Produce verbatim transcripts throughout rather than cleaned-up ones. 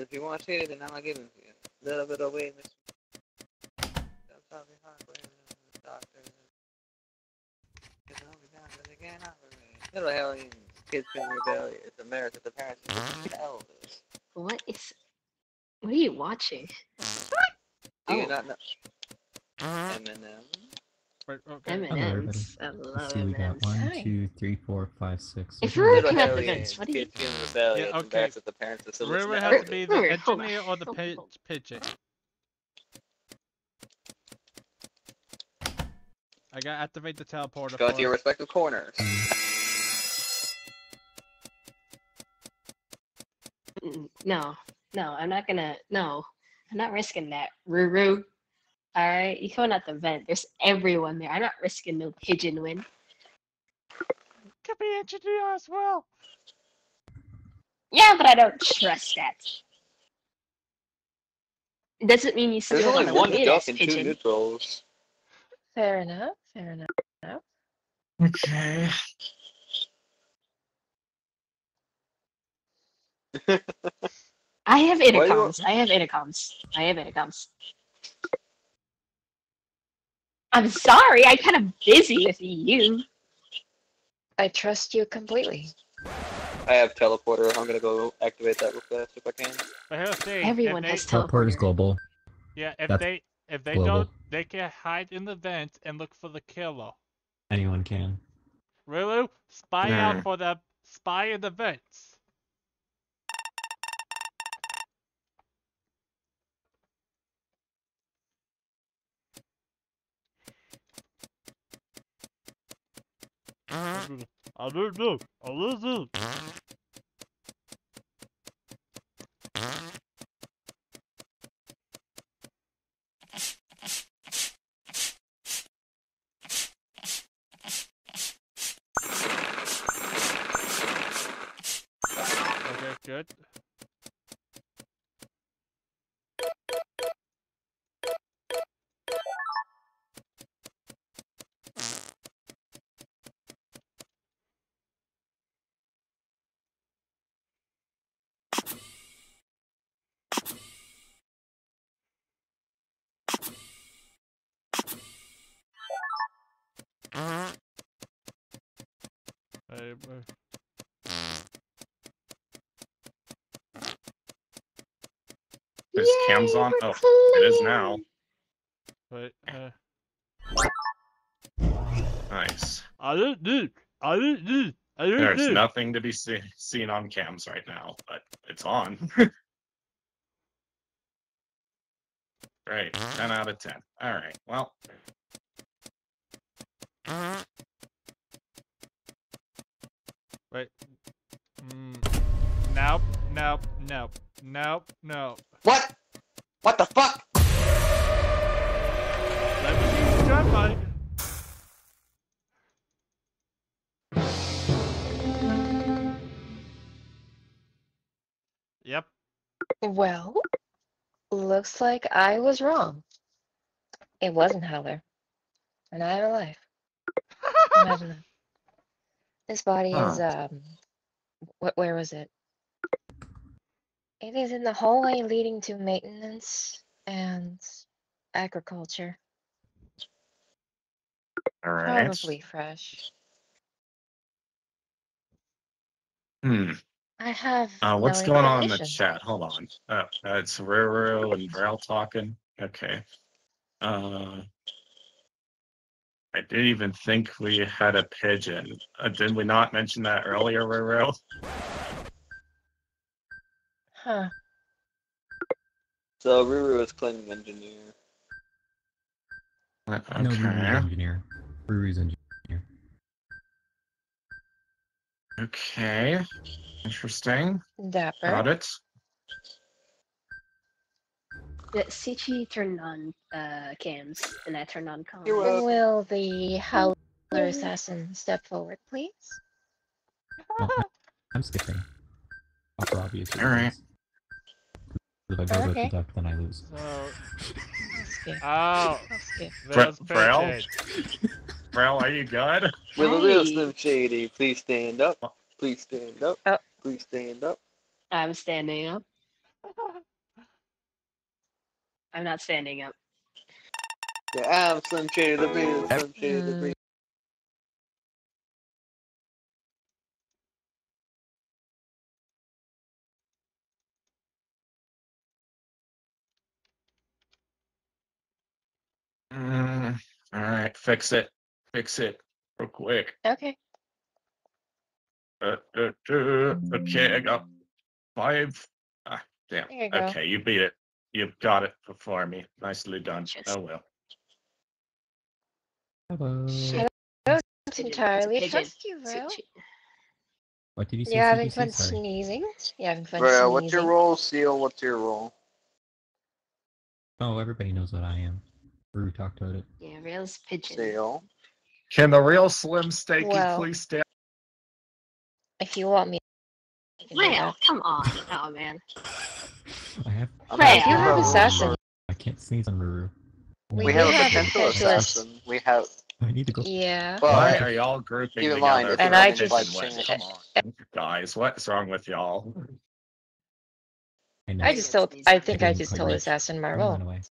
If you want shady, then I'm not giving it to you. A little bit of weight. Little hellions, kids being rebellious, America, the parents, elders. What is? What are you watching? Do you Oh. not know? M and M. Okay. M and M's. I love Let's see, we got M and M's. one, Hi. two, three, four, five, six. If seven, we're eight. looking at the hellions, vents, what do you? kids being rebellious, Yeah, okay. embarrassed at the parents to Where listen would to have to elders. be Wait, the wait, hold on, engineer or the hold on, pi hold on. pigeon? I gotta activate the teleporter. Go for to your it. respective corners. Mm, No, no, I'm not gonna. No, I'm not risking that. Ruru. All right, you coming out the vent? There's everyone there. I'm not risking no pigeon win. Could be engineer as well. Yeah, but I don't trust that. It doesn't mean you still There's only want to one win duck as and two pigeon. neutrals. Fair enough. Fair enough. Okay. I have Why you- intercoms. I have intercoms. I have intercoms. I'm sorry. I'm kind of busy with you. I trust you completely. I have teleporter. I'm gonna go activate that real fast if I can. But here's the thing. Everyone if has they, Teleport is teleporter. global. Yeah, if That's they if they global. don't, they can hide in the vent and look for the killer. Anyone can. Ruru, spy Hmm. out for the spy in the vents. I don't know. I don't know. Okay, good. Hey, uh, Is cams on? Oh, it is now. wait, uh, Nice. I don't know. I don't know. I don't There's know. nothing to be see seen on cams right now, but it's on. Great. ten out of ten. All right. Well. Wait. Mm. Nope. Nope. Nope. Nope. Nope. What? What the fuck? Let me see the drive by. Yep. Well, looks like I was wrong. It wasn't Howler. And I have a life. Imagine that. This body is, um, what, where was it? It is in the hallway leading to maintenance and agriculture. All right. Probably fresh. Hmm. I have Uh, what's no going on in the information. chat? Hold on. Uh, uh, it's Ruru and Vrel talking. Okay. Uh, I didn't even think we had a pigeon. Uh, did we not mention that earlier, Ruru? Huh. So Ruru is claiming engineer. Uh, No, Ruru's Okay. engineer. Ruru's engineer. Okay. Interesting. Dapper. Got it. The Sichi turned on uh, cams, and I turned on comms. You're welcome. Will the Howler assassin step forward, please? Well, I, I'm skipping. Uh, For obvious reasons. All right. If I go with Okay. the duck, then I lose. So, I'll skip. oh, I'll skip. there's Vrel? pigeon. Vrel, are you good? Will the real Hey. Slim Shady please stand up? Please stand up. Oh. Please stand up. I'm standing up. I'm not standing up. Yeah, I'm Slim Shady the Breeze, Slim Shady the Mm. Breeze. Mm, all right, fix it. Fix it real quick. Okay. Uh, uh, uh, okay, I got five. Ah, damn. There you go. Okay, you beat it. You got it before me. Nicely done. Just- Oh well. Hello. Shit. Don't It's a entirely pigeon. trust you, It's a bro. chi- What did you say? You're having C D C? fun Sorry. sneezing. You're having fun Bro, sneezing. what's your role, Seal? What's your role? Oh, everybody knows what I am. Rue talked about it. Yeah, Rail's pigeon. Seal. Can the real Slim Steaky Well- please stand? If you want me. I can do Rail, that. come on. Oh man. I have. I'm Right, asking you have about assassin. rules. I can't sneeze on Ruru. Oh We We my have a do have God. potential potential assassin. We have, I need to go. Yeah. Why but are y'all grouping keep in together? mind, for if And you're I running just- by Pigeon Wing? chance- Come on, guys, what's wrong with y'all? I know. I just told. I think I didn't just quite told reach. Assassin my Don't role. run away.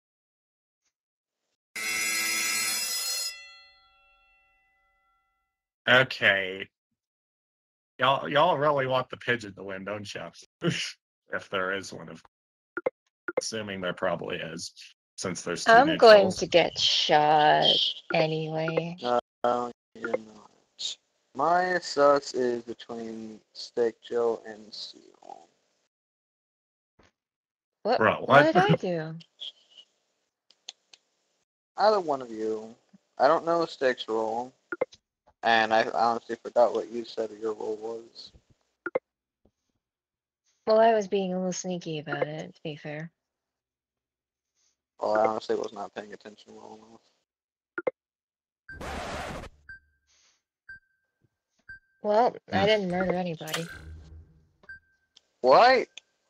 Okay. Y'all, y'all really want the pigeon to win, don't you? If there is one, of assuming there probably is, since there's two I'm going neutrals. to get shot anyway. uh, you're not. My sus is between Steak Joe and Seal. What? Bro, what what? did I do? Either one of you. I don't know Steak's role. And I honestly forgot what you said your role was. Well, I was being a little sneaky about it, to be fair. Well, I honestly was not paying attention well enough. Well, I Hmm. didn't murder anybody. Why?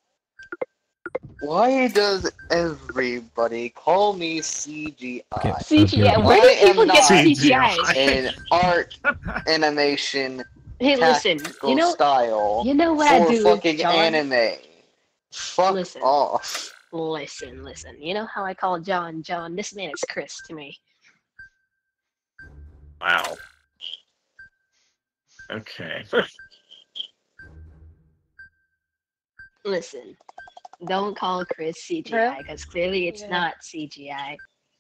Why does everybody call me C G I? Okay. C G I. Okay. Where I do am people get not C G I? In art, animation, Hey, listen. tactical You know. style You know what for I do, fucking John? anime. Fuck Listen. off. Listen, listen. You know how I call John John? This man is Chris to me. Wow. Okay. Listen. Don't call Chris C G I Bro? because clearly it's Yeah. not C G I.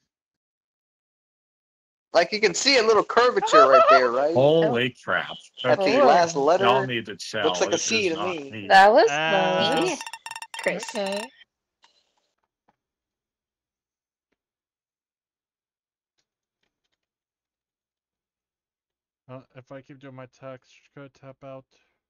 Like you can see a little curvature right there, right? Holy crap. At the Okay. Oh. last Y'all letter. need to chill. looks like a It C is to not me. That was Uh, close. Yeah. Chris. Okay. Uh, if I keep doing my text, go tap out.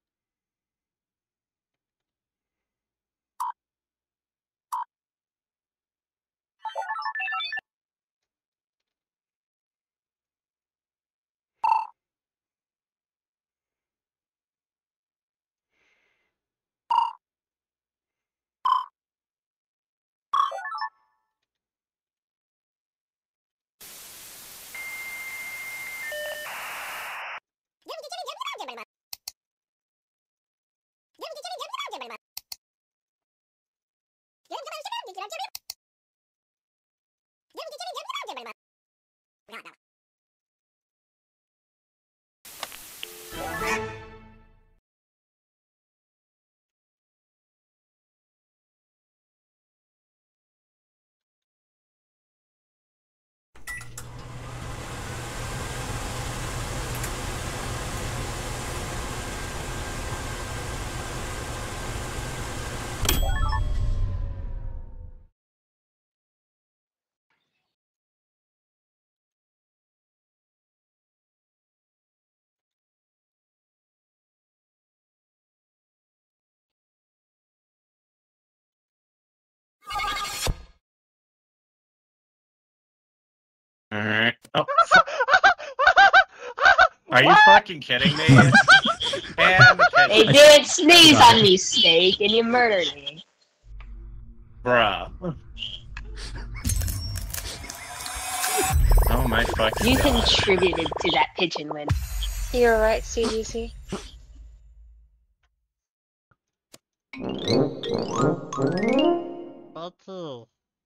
Alright. Oh, are you fucking kidding me? And the They pigeon. did sneeze on me, Steak, and you murdered me. Bruh. Oh my fucking You god. contributed to that pigeon win. You're right, C G C. Batu.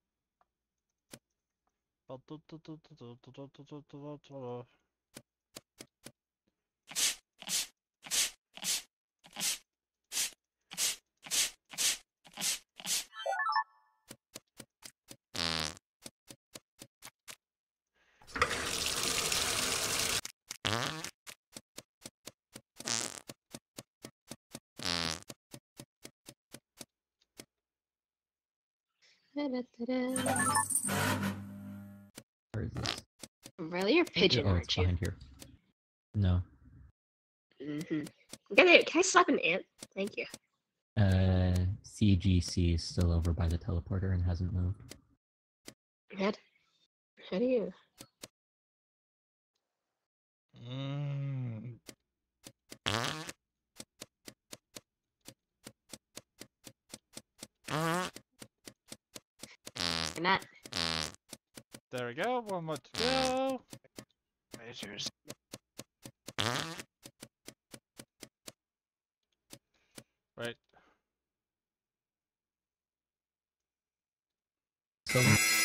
Da-da-da-da. Where is this? Really, you're pigeon, Oh, aren't it's you? behind here. No. Mm-hmm. Can I, can I slap an ant? Thank you. Uh, C G C is still over by the teleporter and hasn't moved. How, d- how do you? Mm. You're not. There we go. One more to go. Measures. Right. So,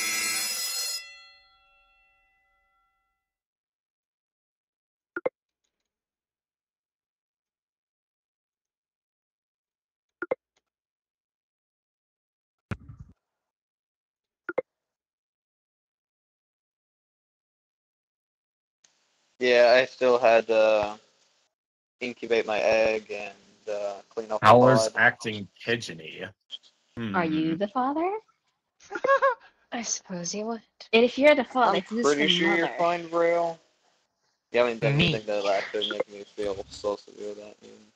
Yeah, I still had to incubate my egg and uh, clean up the Howler's pod. acting pigeony. Are Hmm. you the father? I suppose you would. And if you're the father, I'm who's pretty the sure you're mother? fine, Braille. You haven't done Me. anything that actually make me feel so severe that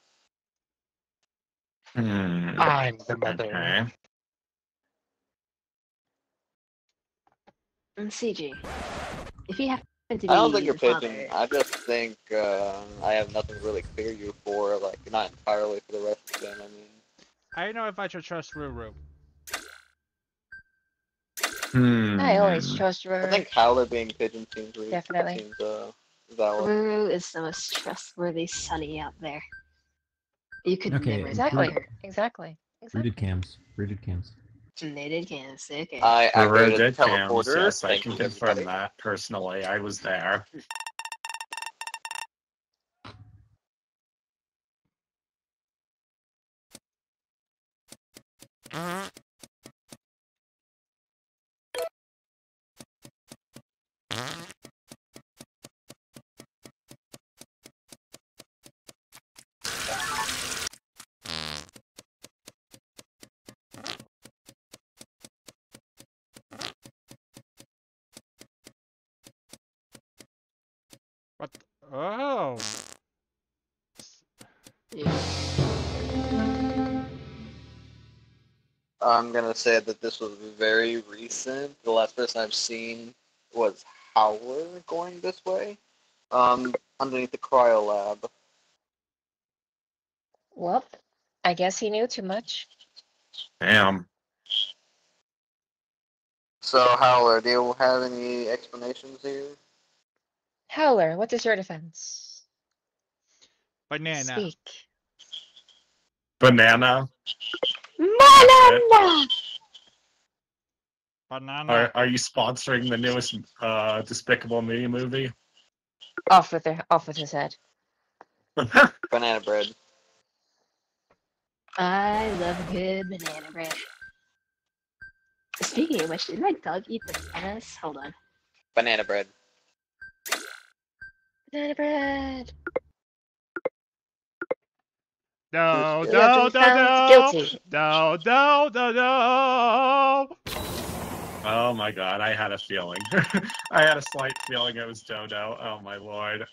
means. Hmm. I'm the mother. Okay. And C G. If you happen to be I don't think you're the pigeon. father, I just think uh, I have nothing to really clear you for, like, not entirely for the rest of them, I mean. I don't know if I should trust Ruru. Hmm. I always trust I Ruru. think Howler being pigeon seems, re- Definitely. seems uh, valid. Ruru is the most trustworthy Sunny out there. You could Okay, never Exactly. tell her. Exactly. Exactly. rooted cams. Rooted cams. Native Kansas, okay. I Ruru activated did the cams. teleporter. Yes, I Thank can you, confirm everybody. that personally. I was there. What? Oh. Yeah. I'm gonna say that this was very recent. The last person I've seen was Howler going this way, um, underneath the cryo lab. Well, I guess he knew too much. Damn. So, Howler, do you have any explanations here? Howler, what is your defense? Banana. Speak. Banana. Banana! Banana. Are Are you sponsoring the newest uh, Despicable Me movie? Off with their off with his head. Banana bread. I love good banana bread. Speaking of which, did my dog eat the bananas? Hold on. Banana bread. Banana bread. No, Who's no, You have no, been found no. guilty. No, no, no, no. Oh my god, I had a feeling. I had a slight feeling it was Dodo. Oh my lord.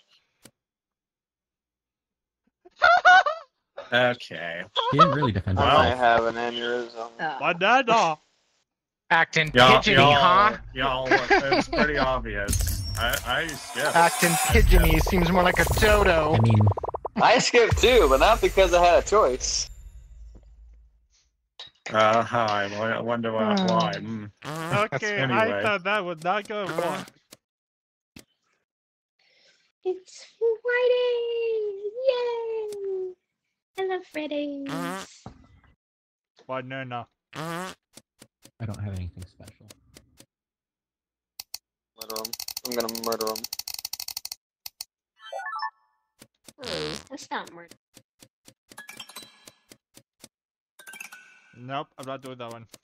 Okay. He didn't really defend I Wow. might himself. have an aneurysm. Oh. Banana. Acting Y'all, pigeony, y'all, huh? y'all, it was pretty obvious. I, I skipped. Acting pigeony seems more like a dodo. I mean, I skipped too, but not because I had a choice. Uh, hi. I wonder why. why. Hmm. Okay, I Anyway. thought that would not go wrong. It's Friday! Yay! I love Fridays. Banana. I don't have anything special. Murder him. I'm gonna murder him. Oh, that's not murder. Nope, I'm not doing that one.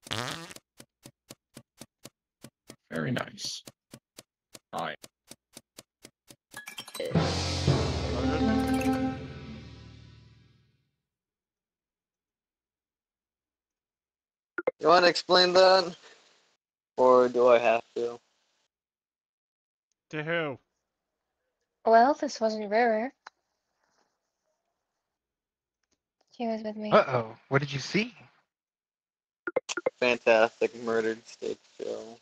Very nice. Alright. You want to explain that? Or do I have to? To who? Well, this wasn't Ruru. She was with me. Uh-oh. What did you see? Fantastic murdered steak show.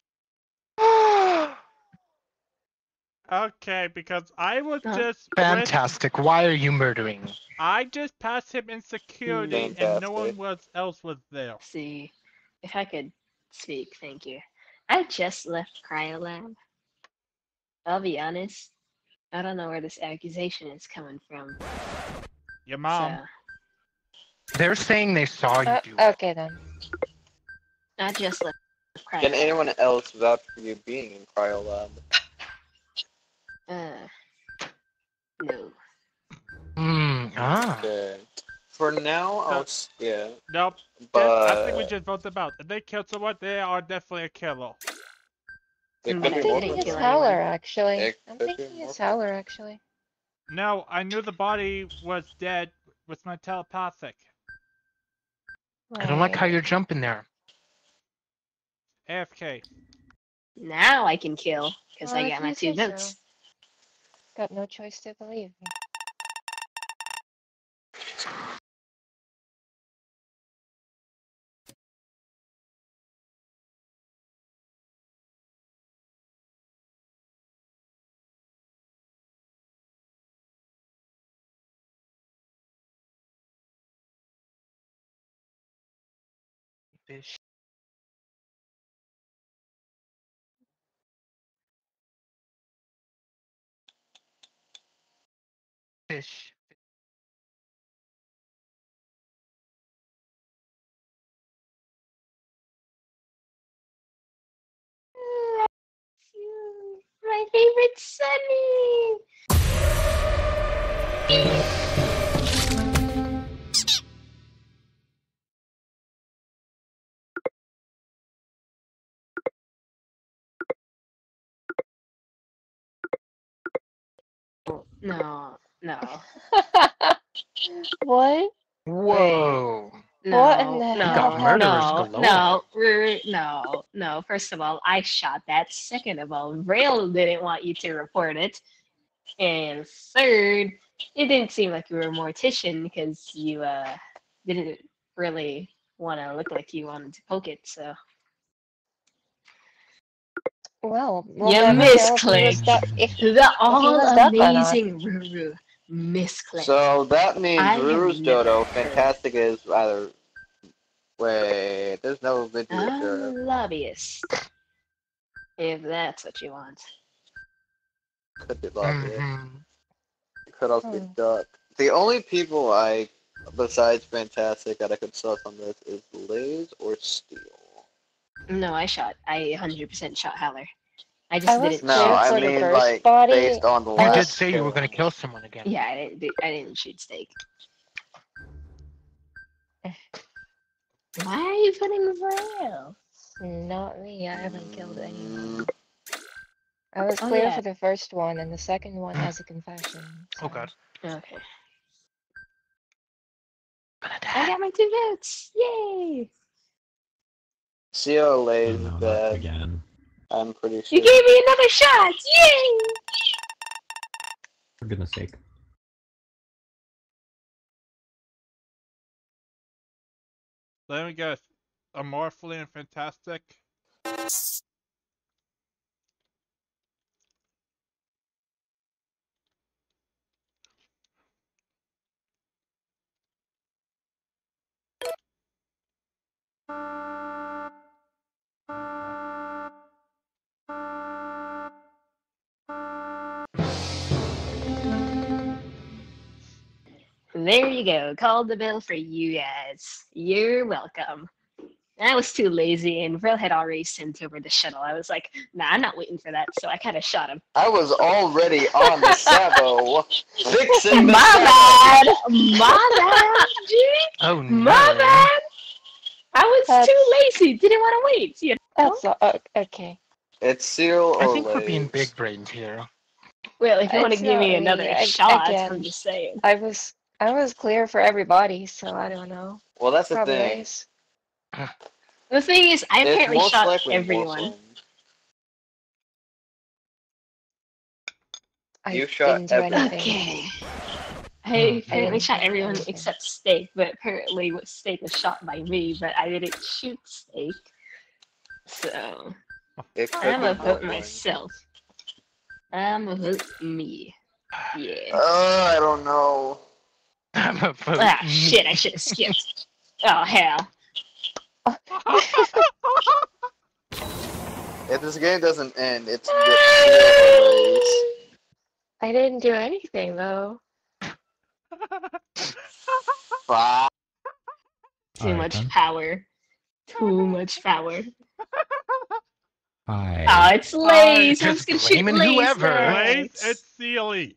Okay, because I was Huh? just with- Fantastic. Why are you murdering? I just passed him in security and no one Fantastic. was else was there. See, if I could speak, thank you. I just left Cryolab. I'll be honest, I don't know where this accusation is coming from. Your mom. So, They're saying they saw you Uh, do it. okay then. I just left Cryolab. Can anyone else vouch for you being in Cryolab? Uh, no. Hmm. Ah. Okay. For now, I'll So- s- yeah, Nope. but I think we just vote them out. If they kill someone, they are definitely a killer. it Mm, could I'm be didn't thinking multiple. kill it's anyone. Howler, actually. It I'm could be thinking it's multiple. Howler, actually. No, I knew the body was dead with my telepathic. I don't like how Right. you're jumping there. A F K. Now I can kill, because Well, I if got my you two say so. votes. Got no choice to believe. Fish. Fish. My favorite Sunny! No, no, What? Whoa. no, What in the no, You got hell murderers no, galore. no, Ruru, no, no. First of all, I shot that. Second of all, Rail didn't want you to report it. And third, it didn't seem like you were a mortician because you uh didn't really want to look like you wanted to poke it. So Well, we'll You never know if he was misclicked. duck- if the all was duck or not. amazing Ruru misclicked. So that means I have Ruru's never Dodo, heard- Fantastic is either. Wait, there's no video I'm a sheriff. lobbyist. If that's what you want. Could be lobbyist. Mhm. It could also be Hmm. Duck. The only people I, besides Fantastic, that I could suss on this is Liz or Steel. No, I shot. I one hundred percent shot Howler. I just I was didn't. No, Clear I for the mean first like body. based on the You last. did say you were killing. going to kill someone again. Yeah, I didn't. Do, I didn't shoot Steak. Why are you putting Vrail? Not me. I haven't killed anyone. Mm, I was Oh, clear yeah. for the first one, and the second one has a confession. Oh so- god. Okay. I Bernadette. got my two votes. Yay! C O Oh lays no, not bad. again. I'm pretty sure. You gave me another shot. Yay! For goodness sake. Let me guess. Amorphily and Fantastic. There you go. Called the bill for you guys. You're welcome. I was too lazy, and Vril had already sent over the shuttle. I was like, nah, I'm not waiting for that, so I kind of shot him. I was already on the Sabo, fixing the My Sabo. bad! My bad, G! Oh no. My bad! I was That's- too lazy, didn't want to wait, you know? That's all, uh, okay. It's Seal I or think we're being Lays. big brains here. Well, if you want to It's give me not another me. I- shot, again. I'm just saying. I was I was clear for everybody, so I don't know. Well, that's the Probably thing. is. The thing is, I It's apparently most shot likely everyone. Morphling. I You shot didn't do everyone. anything. Okay. I Hmm. apparently didn't shot do everyone anything. except Steak, but apparently what Steak was shot by me, but I didn't shoot Steak. So It could I'm be gonna vote Morphling. myself. I'm gonna vote me. Yeah. Uh, I don't know. I'm a vote Ah, me. shit, I should have skipped. Oh, hell. If this game doesn't end, it's Seal or Lays. I didn't do anything though. Five. Too Alright, much then. power. Too much power. Hi. Oh, it's Lays. just I'm just gonna shoot blaming Lays. whoever. Lays, next. it's Sealy.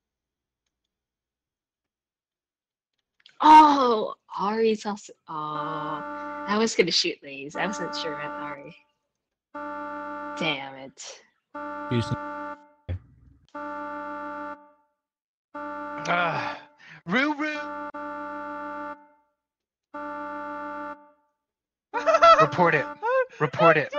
Oh, Ari's also. Oh, I was gonna shoot Lays. I wasn't sure about Ari. Damn it. You just- Ah, Ruru. Report it. Report it.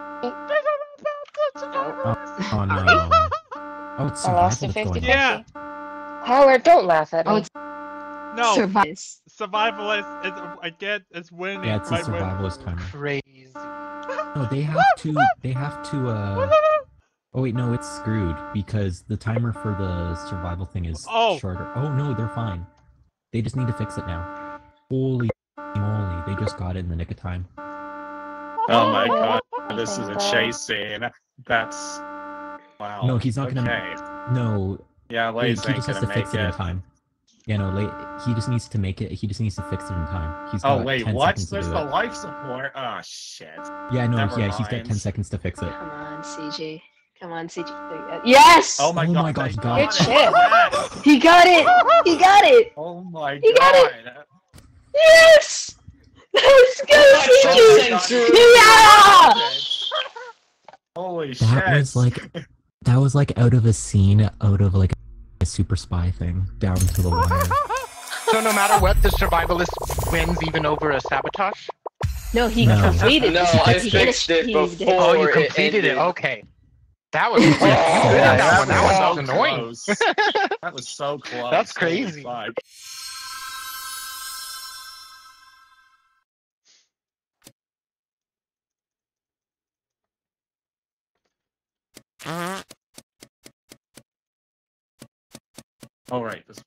Oh no. Oh, it's I lost survival it that's going fifty on. Yeah. fifty. Howard, don't laugh at me. Oh, it's No, Survive. survivalist is again is winning. Yeah, it's a might win. survivalist timer. Crazy. No, they have to. They have to. Uh. Oh wait, no, it's screwed because the timer for the survival thing is Oh. shorter. Oh no, they're fine. They just need to fix it now. Holy moly, they just got it in the nick of time. Oh my god, this is a chase scene. That's wow. No, he's not gonna- Okay. No, Yeah, he, Lays he ain't just has gonna to fix make it in it. time. Yeah, no, late. He just needs to make it. He just needs to fix it in time. He's Oh got wait, ten what? seconds to There's do the it. life support. Oh shit. Yeah, no, Never yeah, he's got mind. ten seconds to fix it. Come on, C J. Come on, C J. There you go. Yes! Oh my Oh god. my god, they he got it. it. Shit. Yes. He got it! He got it! Oh my He got god. Yes! Let's go, C J! Oh my Yeah! god. Holy shit. That was like, that was like out of a scene, out of like a super spy thing, down to the wire. So no matter what, the survivalist wins even over a sabotage? No, he No. completed No, it. I He fixed it finished- he did. before. Oh, you it completed it. ended. Okay. That was Oh, that, that one, that one so was annoying. close. That was so close. That's Holy crazy. fuck. All right, this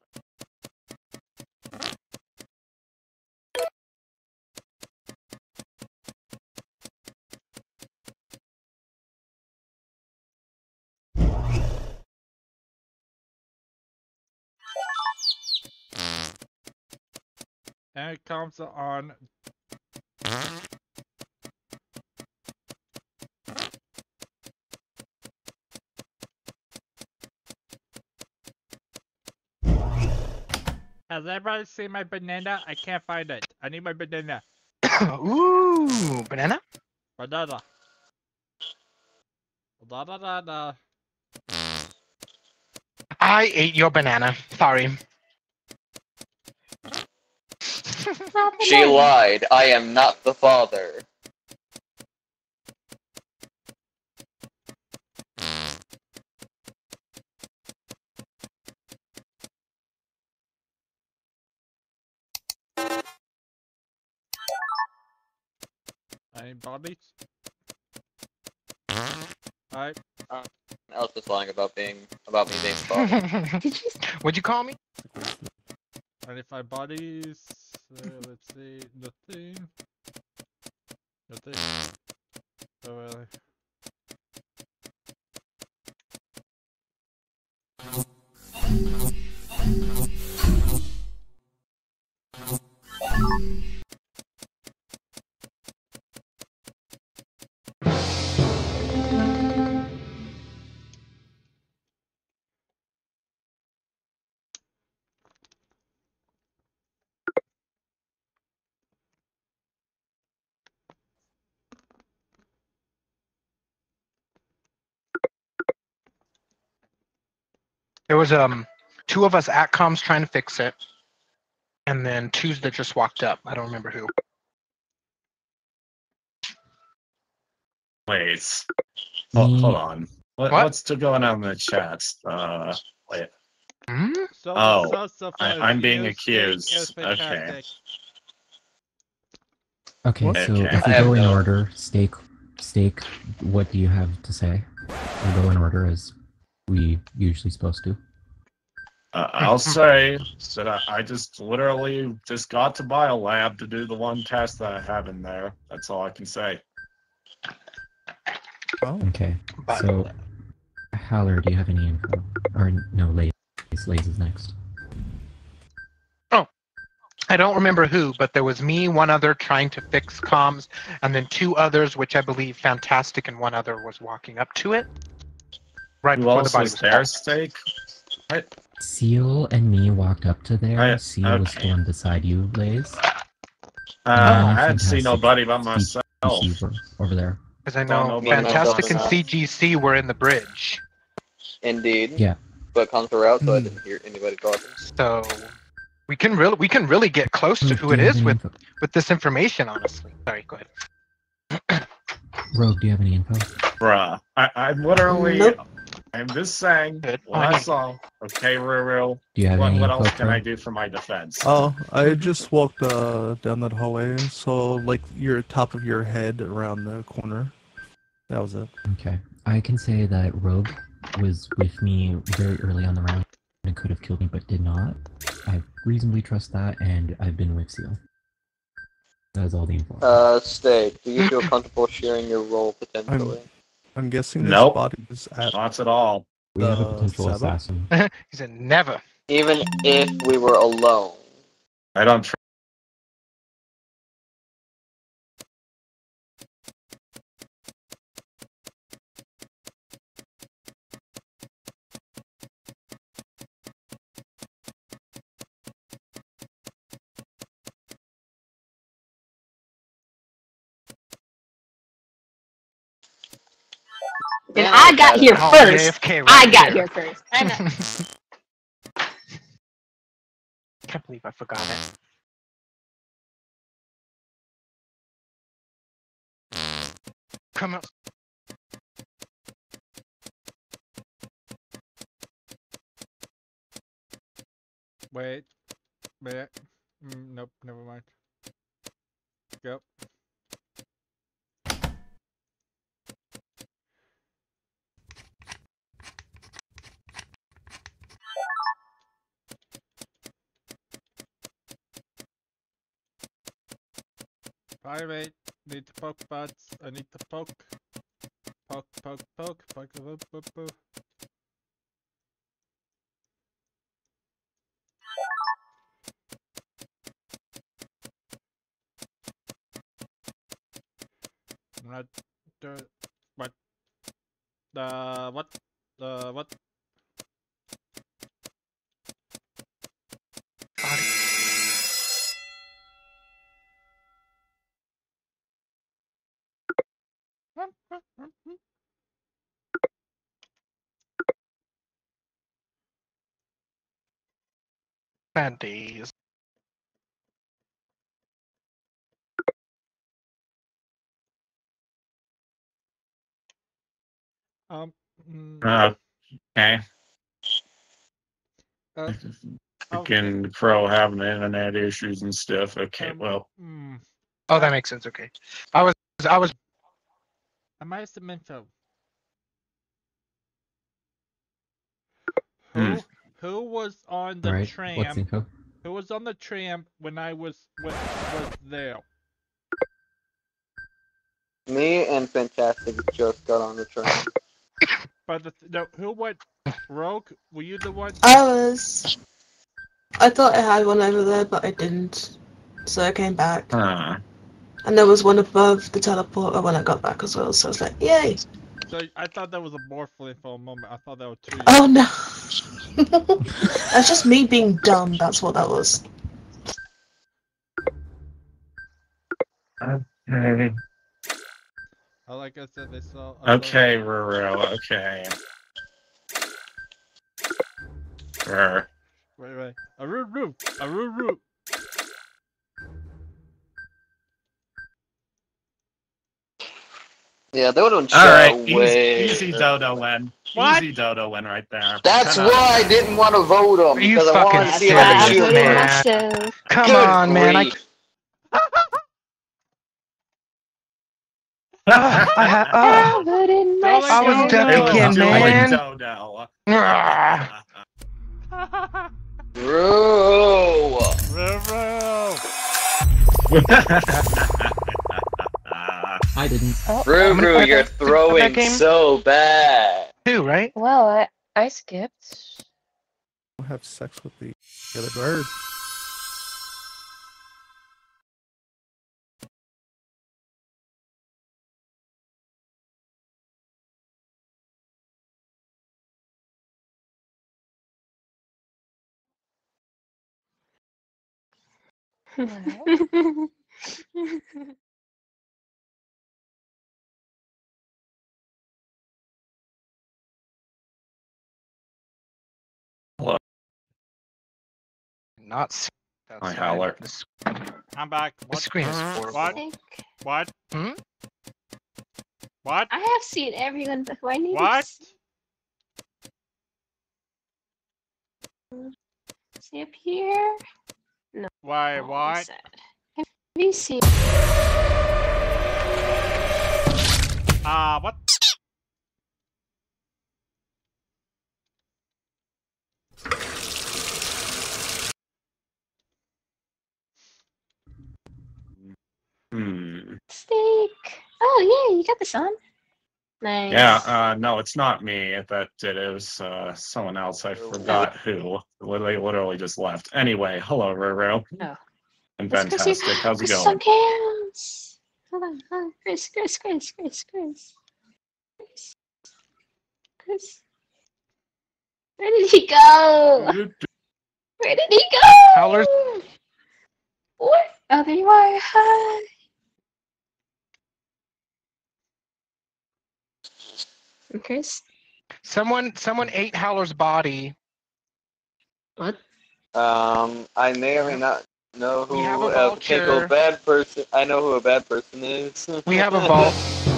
And it comes on. Has everybody seen my banana? I can't find it. I need my banana. Ooh, banana? Banana. Da da da da. I ate your banana. Sorry. She lied. I am not the father. Any bodies? Alright. I was just lying about being about me being the father. Did you? What'd you call me? Twenty-five bodies. Uh, let's see. Nothing. Nothing. Oh really? There was um two of us at comms trying to fix it, and then two that just walked up. I don't remember who. Wait. Hold, Me- hold on. What, What? what's still going on in the chat? Uh, wait. Hmm? So Oh, the source of I- uh, I'm being you think accused. is Okay. fantastic. Okay, What? so Okay. if we I have go in no- order, Steak, Steak, what do you have to say? We'll go in order as we usually supposed to. Uh, I'll say that I, I just literally just got to Biolab to do the one test that I have in there. That's all I can say. Oh, Okay, But so Haller, do you have any info? Or no, Lays. Lays is next. I don't remember who, but there was me, one other trying to fix comms, and then two others, which I believe Fantastic and one other was walking up to it. Right Who before the else body was was there, found. Steak? Seal and me walked up to there. I- Seal was okay. the one beside you, Lays. Uh, Oh, I hadn't seen fantastic. nobody but C- myself. C G were over there. Because I Don't know know Me and myself Fantastic and and C G C were in the bridge. Indeed. Yeah. But comes around, so I Hmm. didn't hear anybody talking. So we can really we can really get close to Rogue, who do it you have is any with, info? with this information, honestly. Sorry, go ahead. Rogue, do you have any info? Bruh. I, I'm literally. Nope. I'm just saying Good. what I saw. Okay, Ruru. Do you have What, any what info? else can I Rogue? do for my defense? Oh, I just walked uh, down that hallway, so like your top of your head around the corner. That was it. Okay. I can say that Rogue was with me very early on the round and could have killed me but did not. I reasonably trust that, and I've been with Seal. That is all the info. Uh, Steak, do you feel comfortable sharing your role potentially? I'm guessing this Nope. body is at. Not at all. we have a uh, potential Sabo? assassin. He said never. Even if we were alone. I don't. Tr- And I got here Oh, first. J F K right I got there. here first. I know. Can't believe I forgot it. Come on. Wait. Wait. Mm, nope, never mind. Yep. Pirate, need to poke butts. I need to poke. Poke, poke, poke, poke, poke, poke, poke. I'm not the what the what the what Bad days. um mm, uh, okay. uh, Freaking Crow having internet issues and stuff. Okay, um, well. mm, Oh, that makes sense. Okay. I was I was I might have some info. Hmm. Who who was on the Right? What's tram? info? Who was on the tram when I was was, was there? Me and Fantastic just got on the train. But the, no, who went? Rogue, were you the one? I was. I thought I had one over there, but I didn't. So I came back. Huh. And there was one above the teleporter when I got back as well, so I was like, yay! So I thought that was a morphling for a moment. I thought that was two. Oh no! That's just me being dumb, that's what that was. Okay. Oh, like I said, they saw. I saw Okay, Ruru, okay. Rur. Wait, wait. A root root. A root root. Yeah, they would have All right, shot easy, way. easy Dodo win. What? Easy Dodo win right there. That's Kinda- why I didn't want to vote him Are you because I wanted fucking to see if I I could serious, shoot voted him. man? myself. Come Good on, man. I, grief. oh, I, ha- I oh, voted Don't I let was go, ducking, no. It was doing man. Dodo. Ah. Bro. I didn't. Oh, I'm gonna Ruru, play you're that- throwing that game. so bad. Two, right? Well, I I skipped. Have sex with the other bird. Not s- Hi, outside. Howler. The s- I'm back. the What? screen is horrible. What? Think What? Hmm? What? I have seen everyone who I need What? to see up here. Why? Oh, What? sad. Have you seen? Ah, uh, what? Hmm. Steak. Oh yeah, you got this on. Nice. Yeah, uh, no, it's not me that did it. It was uh, someone else. I forgot who. They literally just left. Anyway, hello, Ruru. Oh. I'm Let's go see- fantastic. How's it Chris going? on cams. Hold on, hold on. Chris, Chris, Chris, Chris, Chris. Chris. Chris. Where did he go? Where did he go? Howler's- What? Oh, there you are. Hi. And Chris? Someone, someone ate Howler's body. What? Um, I may or may not know who We have a a potential vulture. bad person. I know who a bad person is. We have a vault.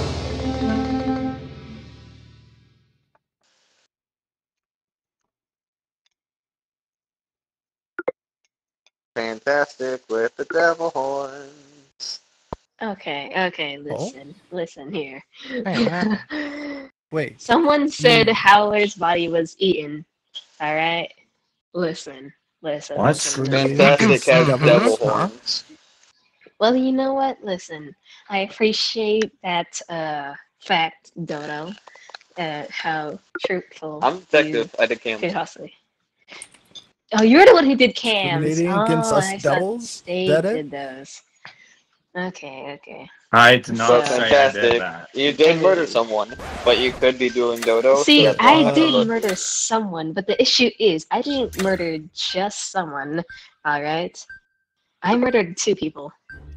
Fantastic with the devil horns. Okay, okay, listen, listen here. Hey, what happened? Wait. Someone said Hmm. Howler's body was eaten. Alright? Listen, listen. What? listen, listen. Fantastic has Mhm. devil Huh? horns. Well, you know what? Listen, I appreciate that uh, fact, Dodo. Uh, how truthful. I'm you detective. I did cam. could possibly. Oh, you're the one who did cams. Discriminating against oh, us I thought devils? State That it? did those. Okay, okay. I did not So say I did fantastic. that. You did murder someone, but you could be doing dodo. so See, that's I why- did murder someone, but the issue is I didn't murder just someone. All right, I murdered two people.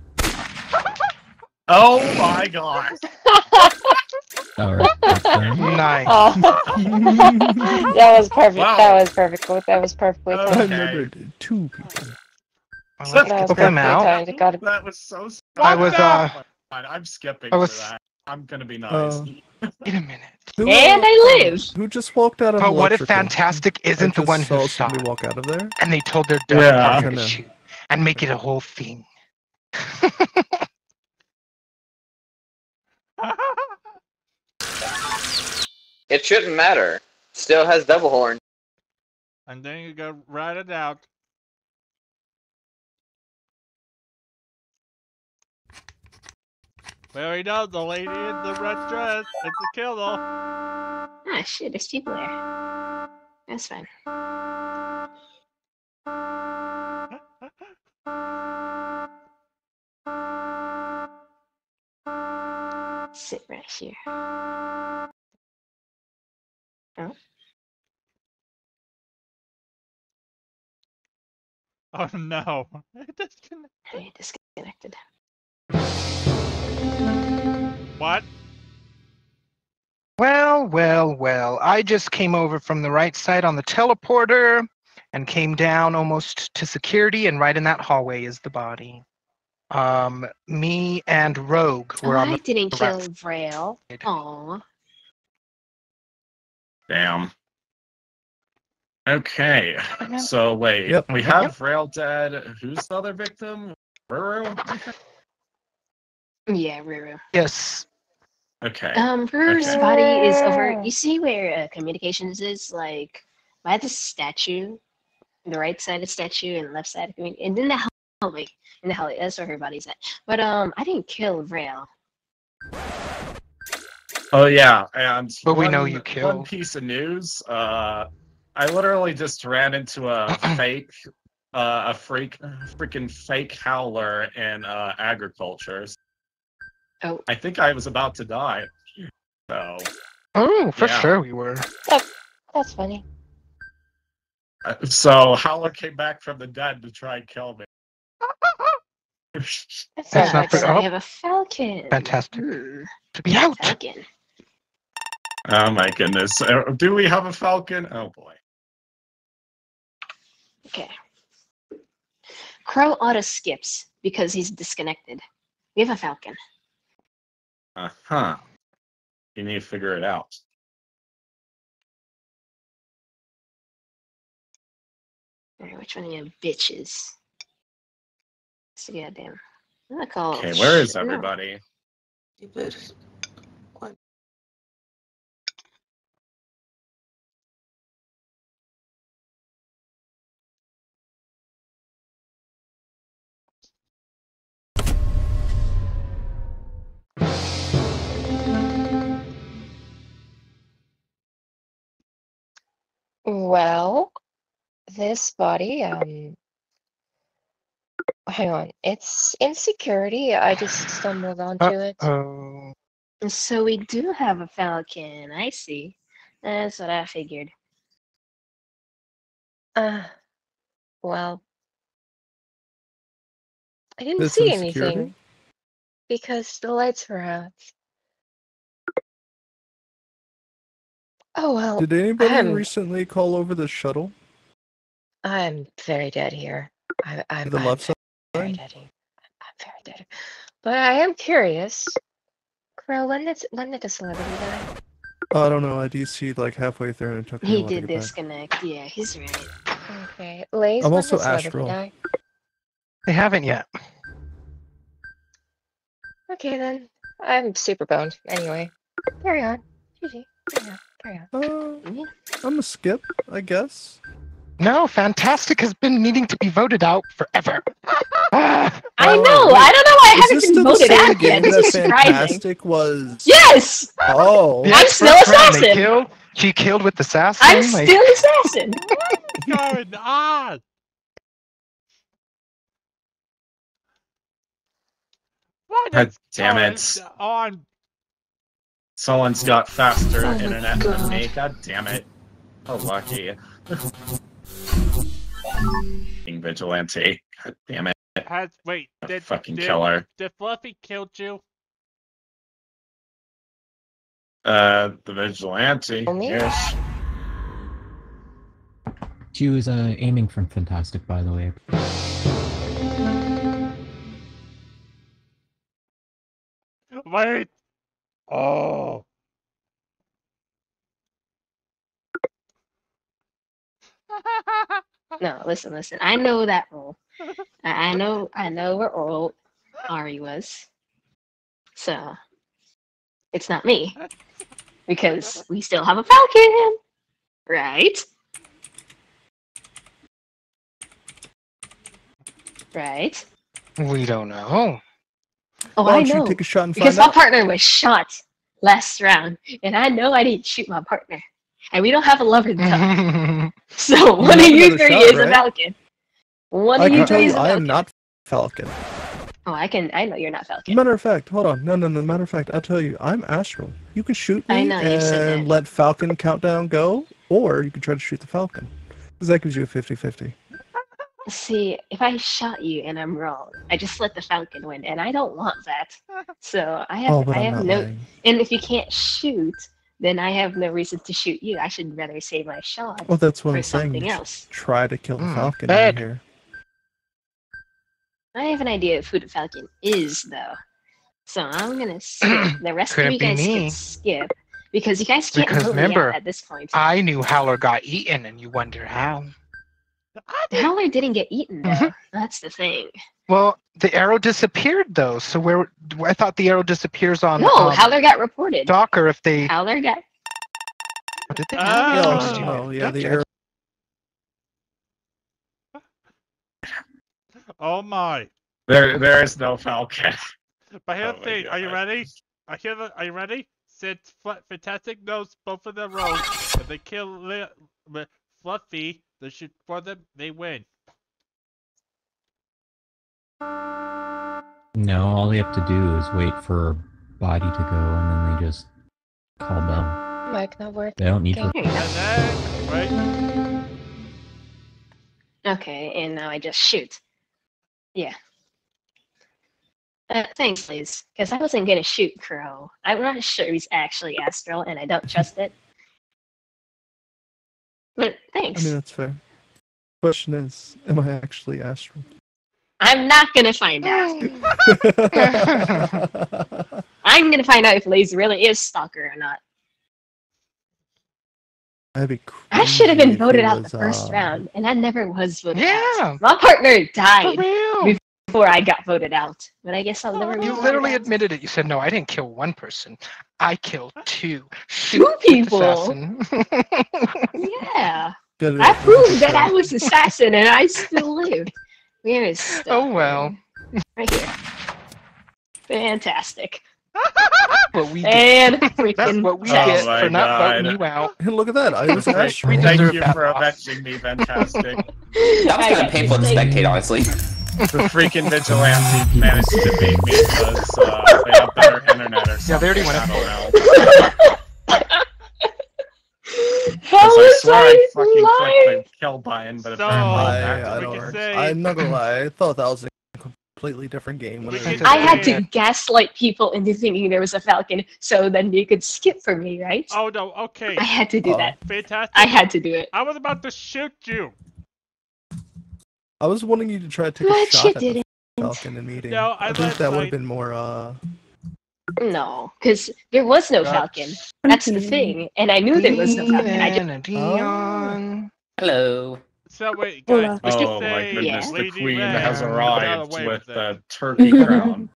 Oh my god. Alright, that's fine. Nice. Oh. That was perfect. Wow. That was perfect. That was perfectly Oh. I timed. Okay. murdered two people. Well, That let's was skip them perfectly out. timed. It got That was so. I was, uh, Oh my God, I'm skipping I was- for that. I'm gonna be nice. Uh, Wait a minute. Who, And uh, I live. Who just walked out of But what if electrical? Fantastic I isn't the just one who saw saw somebody it, walk out of there. and they told their dark Yeah. partner to Kinda. shoot and make it a whole thing? It shouldn't matter. Still has devil horn. And then you go write it out. Well, you know, the lady in the red dress. It's a killer. Ah, shit, there's people there. That's fine. Sit right here. Oh. Oh no. It disconnected. Hey, disconnected. What? Well, well, well. I just came over from the right side on the teleporter and came down almost to security, and right in that hallway is the body. Um, me and Rogue were on I the didn't kill right Vrail. side. Aw. Damn. Okay. I know. So wait, Yep. we have Rail dead. Who's the other victim? Ruru? Yeah, Ruru. Yes. Okay. Um, Ruru's Okay. body is over. You see where uh, communications is? Like, by the statue, the right side of the statue and left side of communication, and then the hallway. In the hallway, that's where her body's at. But um, I didn't kill Vrail. Oh yeah, and But we one, know you one killed. piece of news. Uh, I literally just ran into a fake, uh, a freak, freaking fake howler in uh, agriculture. Oh. I think I was about to die. So Oh, for Yeah. sure we were. That's funny. Uh, So Howler came back from the dead to try and kill me. That That's sounds not like for- So oh. I have a falcon. Fantastic. Hmm, To be out. falcon. Oh my goodness. Uh, Do we have a falcon? Oh boy. Okay. Crow auto skips because he's disconnected. We have a falcon. Uh huh. You need to figure it out. Alright, which one of you bitches? It's the goddamn. I'm gonna call. Okay, where is sh- no. everybody? Stupid. Well, this body, um, hang on. It's insecurity. I just stumbled onto it. Oh. So we do have a falcon. I see. That's what I figured. Uh, well, I didn't This see insecurity? anything because the lights were out. Oh well, Did anybody I'm recently call over the shuttle I'm very dead here. I, to I'm the I'm left very side? dead here. I'm very dead. But I am curious. Crow, when did when did the celebrity die? Oh, I don't know. I do see like halfway through and it took me a He while to did get back. disconnect. Yeah, he's right. Okay, Lays, I'm when also did celebrity astral. die? They haven't yet. Okay then, I'm super boned. Anyway, carry on. G G. Carry on. Carry on. Uh, Yeah. I'm a skip, I guess. No, Fantastic has been needing to be voted out forever. Ah, I Oh, know. wait. I don't know why I Is haven't this been still the voted same out yet. game This that is surprising. Fantastic was? Yes, Oh. the I'm expert still friend they assassin. Killed, she killed with assassin. I'm like- still assassin. What's going on? What God is damn going it. on? Someone's got faster Oh my internet than God. me. God damn it. Oh, lucky. Being vigilante. God damn it. Has wait? Did Fucking did, killer. Did Fluffy killed you? Uh, the vigilante. Oh, me? Yes. She was uh, aiming from Fantastic, by the way. Wait. Oh. No, listen, listen. I know that role. I, I know. I know where old Ari was. So it's not me because we still have a falcon, right? Right. We don't know. Oh, Why I don't you know. take a shot and Because find my out? partner was shot last round, and I know I didn't shoot my partner. And we don't have a lover to So one have of you another three shot, is a right? falcon. One I of you can tell three you, is a I am falcon. not Falcon. Oh, I can. I know you're not Falcon. Matter of fact, hold on. No, no, no. Matter of fact, I'll tell you. I'm Astral. You can shoot me I know, you said and that. let Falcon countdown go, or you can try to shoot the Falcon. Because that gives you a fifty fifty. See, if I shot you and I'm wrong, I just let the Falcon win, and I don't want that. So I have, Oh, but I I'm have not no. lying. And if you can't shoot, then I have no reason to shoot you. I should rather save my shot Well, that's what for I'm saying. something You should else. try to kill the Hmm, Falcon bad. right here. I have an idea of who the Falcon is, though. So I'm gonna skip. The rest of Couldn't you be guys me. can skip because you guys can't Because vote me remember, out at this point. I knew Howler got eaten, and you wonder how. Howler didn't get eaten though. Mhm. That's the thing. Well, the arrow disappeared though. So where? I thought the arrow disappears on No, um, Howler got reported. Docker if they. Howler got. What did they? Oh. Howler No, gets stupid. no, yeah, the Gotcha. arrow. Oh my. There, there is no Falcon. But here's Oh the my thing, are you God. ready? I hear the, are you ready? Since Fl- Fantastic knows both of them rogues, if they kill Li- Li- Fluffy, they should for them, they win. No, all they have to do is wait for body to go, and then they just call Bell. Mike, not worth They don't need Okay. to. Here you And then, right? go. Okay, and now I just shoot. Yeah. Uh, thanks, Liz. Because I wasn't gonna shoot Crow. I'm not sure he's actually Astral, and I don't trust it. But I thanks. mean, that's fair. Question is, am I actually Astral? I'm not gonna find out. I'm gonna find out if Liz really is Stalker or not. That'd be I should have been crazy if voted it out was, the first uh, round, and I never was voted Yeah. out. My partner For died real. before I got voted out, but I guess I'll never be You voted literally out. admitted it. You said, "No, I didn't kill one person. I killed two." Two Shoot, people. assassin. Yeah, Gotta I be- proved that I was assassin, and I still live. Where is Stalker? Oh well. Right here. Fantastic. What we get. And That's freaking what we Oh get my for not God. voting you out. And look at that, I was We Astral. Thank deserve you that for loss. avenging me, Fantastic. That was kind of painful to spectate, honestly. The freaking vigilante managed to beat me because uh, they have better internet or something. Yeah, they already went I up. don't know. How Because I was swear I I fucking lying? clicked the kill button, but So- apparently I, that I we didn't can work. say- I'm not gonna lie, I thought that was a completely different game. When We it can came I to had say- to gaslight people into thinking there was a Falcon, so then you could skip for me, right? Oh no, okay. I had to do Oh. that. Fantastic. I had to do it. I was about to shoot you. I was wanting you to try to take But a you shot at the didn't. Falcon in meeting. No, I I think let that would my- have been more, uh... No, because there was no God. Falcon. That's the thing, and I knew there was no Falcon. I just Dean and Dion. Hello. So wait, Hola. guys, let's just Oh my say goodness, the Lady queen Red has got arrived away with it. the turkey crown.